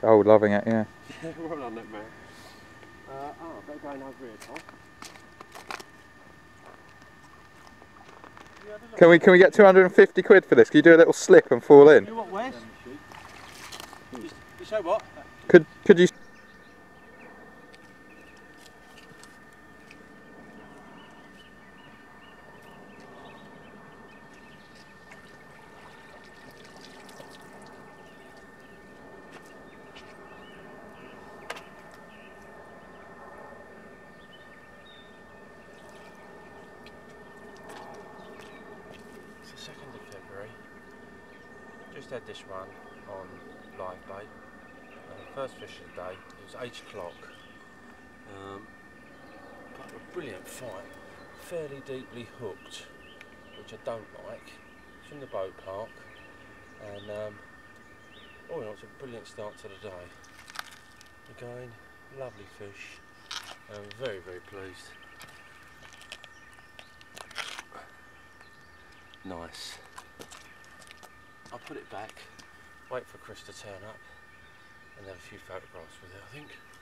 Oh, loving it, yeah. Well done, that man. Better going over here, Tom. Can we get 250 quid for this? Can you do a little slip and fall in? You what, Wes? You say what? Could you? It's the 2nd of February. Just had this one on live bait. First fish of the day. It was 8 o'clock. But a brilliant fight. Fairly deeply hooked, which I don't like. It's in the boat park, and all in all, it's a brilliant start to the day. Again, lovely fish. I'm very, very pleased. Nice. I'll put it back, wait for Chris to turn up, and have a few photographs with it, I think.